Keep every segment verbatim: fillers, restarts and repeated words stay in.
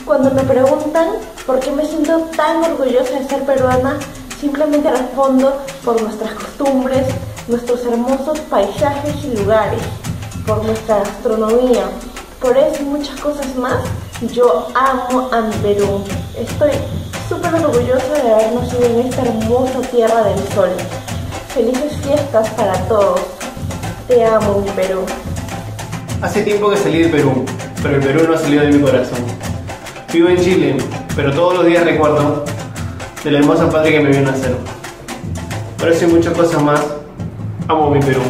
Cuando me preguntan por qué me siento tan orgullosa de ser peruana, simplemente respondo por nuestras costumbres, nuestros hermosos paisajes y lugares, por nuestra gastronomía, por eso y muchas cosas más. Yo amo a mi Perú. Estoy súper orgullosa de haber nacido en esta hermosa tierra del sol. Felices fiestas para todos. Te amo, mi Perú. Hace tiempo que salí de Perú, pero el Perú no ha salido de mi corazón. Vivo en Chile, pero todos los días recuerdo de la hermosa patria que me vio nacer. Por eso y muchas cosas más, amo mi Perú.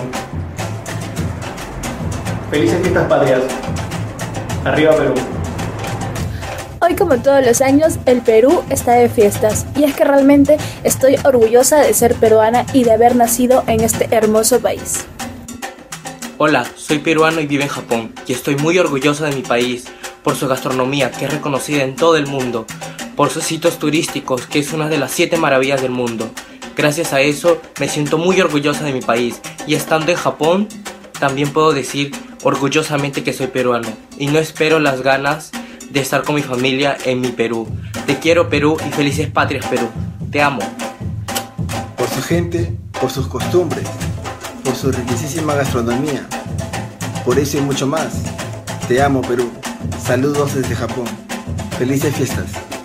Felices fiestas patrias. Arriba Perú. Hoy, como todos los años, el Perú está de fiestas, y es que realmente estoy orgullosa de ser peruana y de haber nacido en este hermoso país. Hola, soy peruano y vivo en Japón, y estoy muy orgulloso de mi país, por su gastronomía, que es reconocida en todo el mundo, por sus sitios turísticos, que es una de las siete maravillas del mundo. Gracias a eso, me siento muy orgullosa de mi país, y estando en Japón, también puedo decir orgullosamente que soy peruano, y no espero las ganas de estar con mi familia en mi Perú. Te quiero, Perú, y felices patrias, Perú. Te amo. Por su gente, por sus costumbres, por su riquísima gastronomía, por eso y mucho más. Te amo, Perú. Saludos desde Japón. Felices fiestas.